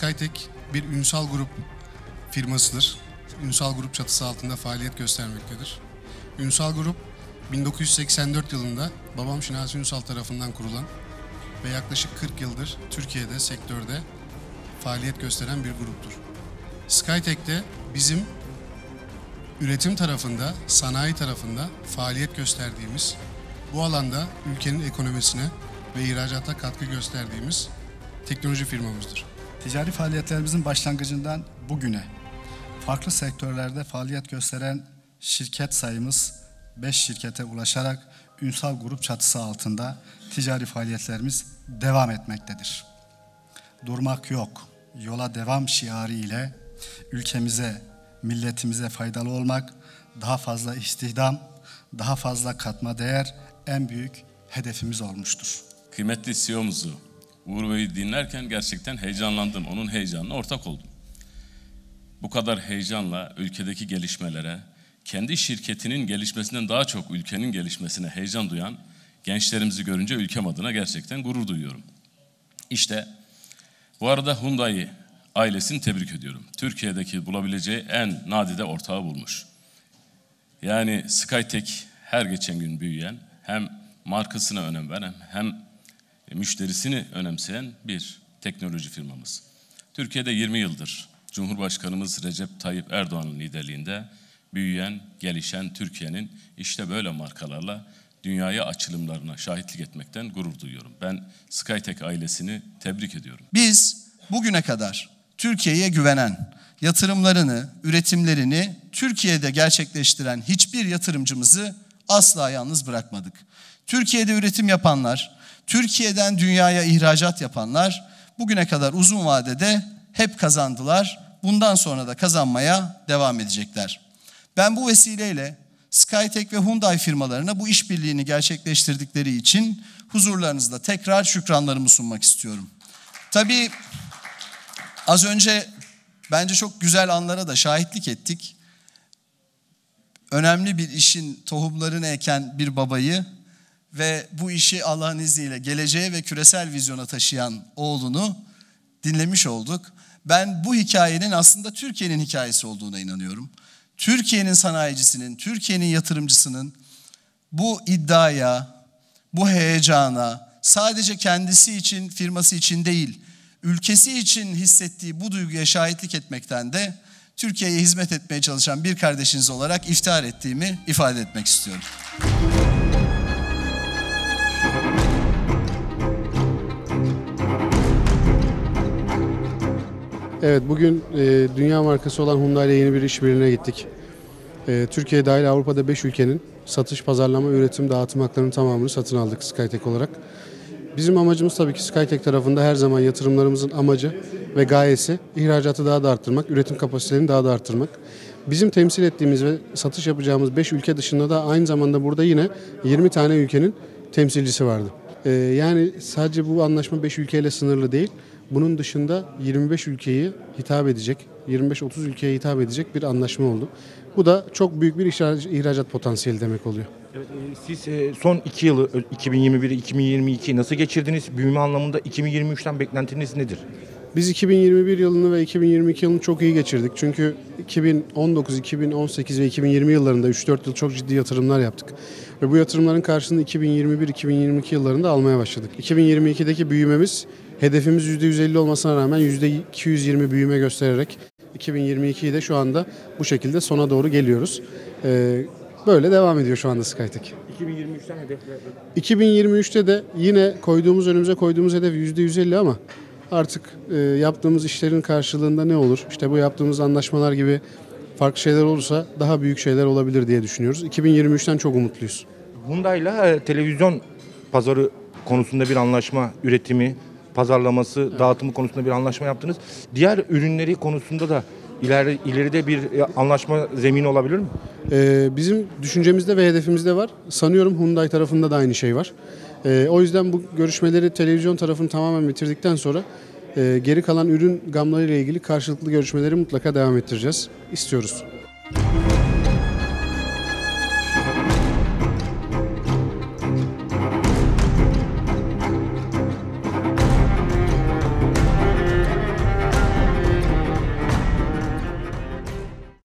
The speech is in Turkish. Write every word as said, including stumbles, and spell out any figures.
Skytek bir Ünsal Grup firmasıdır. Ünsal Grup çatısı altında faaliyet göstermektedir. Ünsal Grup bin dokuz yüz seksen dört yılında babam Şinasi Ünsal tarafından kurulan ve yaklaşık kırk yıldır Türkiye'de sektörde faaliyet gösteren bir gruptur. Skytek'te bizim üretim tarafında, sanayi tarafında faaliyet gösterdiğimiz, bu alanda ülkenin ekonomisine ve ihracata katkı gösterdiğimiz teknoloji firmamızdır. Ticari faaliyetlerimizin başlangıcından bugüne farklı sektörlerde faaliyet gösteren şirket sayımız beş şirkete ulaşarak Ünsal Grup çatısı altında ticari faaliyetlerimiz devam etmektedir. Durmak yok, yola devam şiarı ile ülkemize, milletimize faydalı olmak, daha fazla istihdam, daha fazla katma değer en büyük hedefimiz olmuştur. Kıymetli C E O'muzu Uğur Bey'i dinlerken gerçekten heyecanlandım. Onun heyecanına ortak oldum. Bu kadar heyecanla ülkedeki gelişmelere, kendi şirketinin gelişmesinden daha çok ülkenin gelişmesine heyecan duyan gençlerimizi görünce ülkem adına gerçekten gurur duyuyorum. İşte bu arada Hyundai ailesini tebrik ediyorum. Türkiye'deki bulabileceği en nadide ortağı bulmuş. Yani Skytek her geçen gün büyüyen, hem markasına önem veren hem müşterisini önemseyen bir teknoloji firmamız. Türkiye'de yirmi yıldır Cumhurbaşkanımız Recep Tayyip Erdoğan'ın liderliğinde büyüyen, gelişen Türkiye'nin işte böyle markalarla dünyaya açılımlarına şahitlik etmekten gurur duyuyorum. Ben Skytek ailesini tebrik ediyorum. Biz bugüne kadar Türkiye'ye güvenen, yatırımlarını, üretimlerini Türkiye'de gerçekleştiren hiçbir yatırımcımızı asla yalnız bırakmadık. Türkiye'de üretim yapanlar, Türkiye'den dünyaya ihracat yapanlar bugüne kadar uzun vadede hep kazandılar. Bundan sonra da kazanmaya devam edecekler. Ben bu vesileyle Skytek ve Hyundai firmalarına bu işbirliğini gerçekleştirdikleri için huzurlarınızda tekrar şükranlarımı sunmak istiyorum. Tabii az önce bence çok güzel anlara da şahitlik ettik. Önemli bir işin tohumlarını eken bir babayı ve bu işi Allah'ın izniyle geleceğe ve küresel vizyona taşıyan oğlunu dinlemiş olduk. Ben bu hikayenin aslında Türkiye'nin hikayesi olduğuna inanıyorum. Türkiye'nin sanayicisinin, Türkiye'nin yatırımcısının bu iddiaya, bu heyecana sadece kendisi için, firması için değil, ülkesi için hissettiği bu duyguya şahitlik etmekten de Türkiye'ye hizmet etmeye çalışan bir kardeşiniz olarak iftihar ettiğimi ifade etmek istiyorum. Evet, bugün e, dünya markası olan Hyundai ile yeni bir işbirliğine gittik. E, Türkiye dahil Avrupa'da beş ülkenin satış, pazarlama, üretim, dağıtım haklarının tamamını satın aldık Skytek olarak. Bizim amacımız tabii ki Skytek tarafında her zaman yatırımlarımızın amacı ve gayesi ihracatı daha da arttırmak, üretim kapasitelerini daha da arttırmak. Bizim temsil ettiğimiz ve satış yapacağımız beş ülke dışında da aynı zamanda burada yine yirmi tane ülkenin temsilcisi vardı. E, yani sadece bu anlaşma beş ülkeyle sınırlı değil. Bunun dışında yirmi beş ülkeyi hitap edecek, yirmi beş otuz ülkeye hitap edecek bir anlaşma oldu. Bu da çok büyük bir ihracat potansiyeli demek oluyor. Evet, siz son iki yılı iki bin yirmi bir iki bin yirmi iki nasıl geçirdiniz? Büyüme anlamında iki bin yirmi üçten beklentiniz nedir? Biz iki bin yirmi bir yılını ve iki bin yirmi iki yılını çok iyi geçirdik. Çünkü iki bin on dokuz, iki bin on sekiz ve iki bin yirmi yıllarında üç dört yıl çok ciddi yatırımlar yaptık. Ve bu yatırımların karşılığını iki bin yirmi bir iki bin yirmi iki yıllarında almaya başladık. iki bin yirmi ikideki büyümemiz hedefimiz yüzde yüz elli olmasına rağmen yüzde iki yüz yirmi büyüme göstererek iki bin yirmi ikiyi de şu anda bu şekilde sona doğru geliyoruz. Ee, böyle devam ediyor şu anda Skytek. iki bin yirmi üçten hedefler? iki bin yirmi üçte de yine koyduğumuz önümüze koyduğumuz hedef yüzde yüz elli ama artık e, yaptığımız işlerin karşılığında ne olur? İşte bu yaptığımız anlaşmalar gibi farklı şeyler olursa daha büyük şeyler olabilir diye düşünüyoruz. iki bin yirmi üçten çok umutluyuz. Hyundai ile televizyon pazarı konusunda bir anlaşma, üretimi, pazarlaması, evet, dağıtımı konusunda bir anlaşma yaptınız. Diğer ürünleri konusunda da ileri, ileride bir anlaşma zemini olabilir mi? Ee, bizim düşüncemizde ve hedefimizde var. Sanıyorum Hyundai tarafında da aynı şey var. Ee, o yüzden bu görüşmeleri televizyon tarafını tamamen bitirdikten sonra e, geri kalan ürün gamları ile ilgili karşılıklı görüşmeleri mutlaka devam ettireceğiz. İstiyoruz.